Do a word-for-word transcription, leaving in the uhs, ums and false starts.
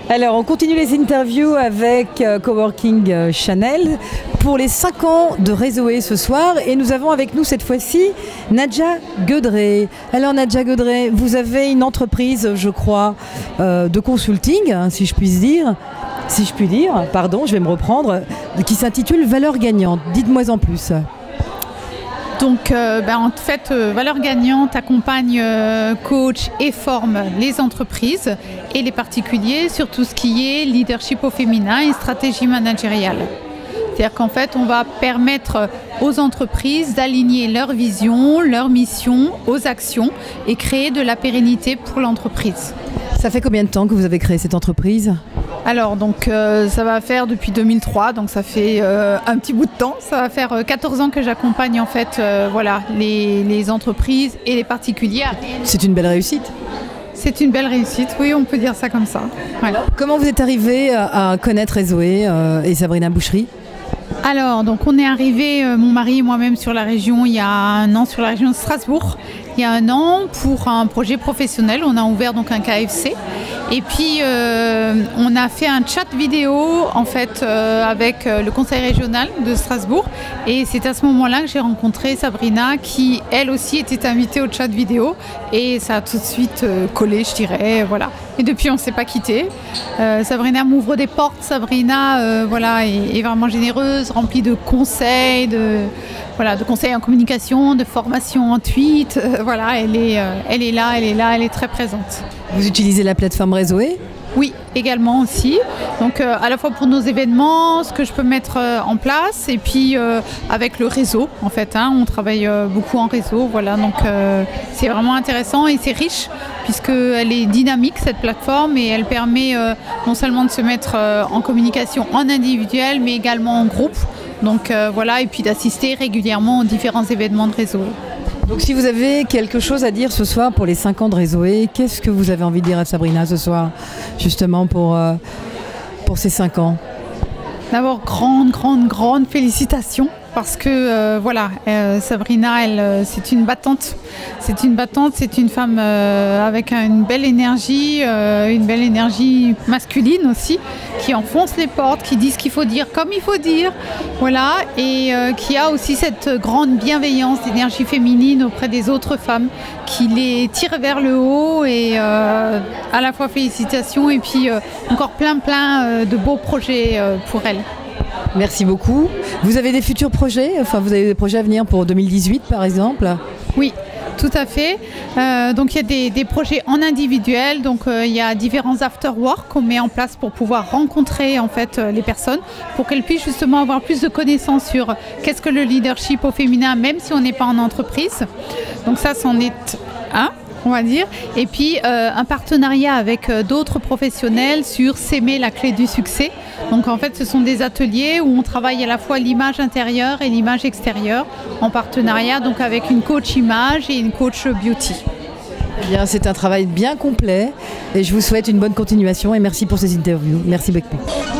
Alors, on continue les interviews avec euh, Coworking euh, Chanel pour les cinq ans de Réseaué ce soir. Et nous avons avec nous cette fois-ci Nadja Guedré. Alors Nadja Guedré, vous avez une entreprise, je crois, euh, de consulting, hein, si je puis dire. Si je puis dire, pardon, je vais me reprendre, qui s'intitule Valeurs gagnantes. Dites-moi en plus. Donc, euh, ben, en fait, euh, Valeurs gagnantes accompagne, euh, coach et forme les entreprises et les particuliers sur tout ce qui est leadership au féminin et stratégie managériale. C'est-à-dire qu'en fait, on va permettre aux entreprises d'aligner leur vision, leur mission aux actions et créer de la pérennité pour l'entreprise. Ça fait combien de temps que vous avez créé cette entreprise ? Alors, donc, euh, ça va faire depuis deux mille trois, donc ça fait euh, un petit bout de temps. Ça va faire euh, quatorze ans que j'accompagne en fait, euh, voilà, les, les entreprises et les particuliers. C'est une belle réussite. C'est une belle réussite, oui, on peut dire ça comme ça. Voilà. Comment vous êtes arrivée à connaître Réseaué euh, et Sabrina Boucherie ? Alors, donc on est arrivé, euh, mon mari et moi-même, sur la région il y a un an, sur la région de Strasbourg, il y a un an, pour un projet professionnel. On a ouvert donc un K F C. Et puis, euh, on a fait un chat vidéo, en fait, euh, avec euh, le conseil régional de Strasbourg. Et c'est à ce moment-là que j'ai rencontré Sabrina, qui, elle aussi, était invitée au chat vidéo. Et ça a tout de suite euh, collé, je dirais, voilà. Et depuis, on ne s'est pas quitté. Euh, Sabrina m'ouvre des portes. Sabrina, euh, voilà, est, est vraiment généreuse, remplie de conseils, de, voilà, de conseils en communication, de formation en tweet. Euh, voilà, elle est, euh, elle est là, elle est là, elle est très présente. Vous utilisez la plateforme Réseaué ? Oui, également aussi. Donc euh, à la fois pour nos événements, ce que je peux mettre euh, en place, et puis euh, avec le réseau en fait. Hein, on travaille euh, beaucoup en réseau, voilà. Donc euh, c'est vraiment intéressant et c'est riche puisqu'elle est dynamique cette plateforme et elle permet euh, non seulement de se mettre euh, en communication en individuel, mais également en groupe. Donc euh, voilà, et puis d'assister régulièrement aux différents événements de réseau. Donc si vous avez quelque chose à dire ce soir pour les cinq ans de Réseaué, qu'est-ce que vous avez envie de dire à Sabrina ce soir, justement pour, euh, pour ces cinq ans ? D'abord, grande, grande, grande félicitations parce que euh, voilà, euh, Sabrina, elle, euh, c'est une battante. C'est une battante, c'est une femme euh, avec une belle énergie, euh, une belle énergie masculine aussi, qui enfonce les portes, qui dit ce qu'il faut dire comme il faut dire, voilà, et euh, qui a aussi cette grande bienveillance d'énergie féminine auprès des autres femmes, qui les tire vers le haut et euh, à la fois félicitations et puis euh, encore plein plein euh, de beaux projets euh, pour elle. Merci beaucoup. Vous avez des futurs projets ? Enfin, vous avez des projets à venir pour deux mille dix-huit par exemple ? Oui. Tout à fait. Euh, donc il y a des, des projets en individuel. Donc euh, il y a différents after-work qu'on met en place pour pouvoir rencontrer en fait euh, les personnes, pour qu'elles puissent justement avoir plus de connaissances sur qu'est-ce que le leadership au féminin, même si on n'est pas en entreprise. Donc ça, c'en est un, on va dire. Et puis euh, un partenariat avec euh, d'autres professionnels sur s'aimer la clé du succès. Donc en fait, ce sont des ateliers où on travaille à la fois l'image intérieure et l'image extérieure en partenariat donc avec une coach image et une coach beauty. Eh bien, c'est un travail bien complet et je vous souhaite une bonne continuation et merci pour ces interviews. Merci beaucoup.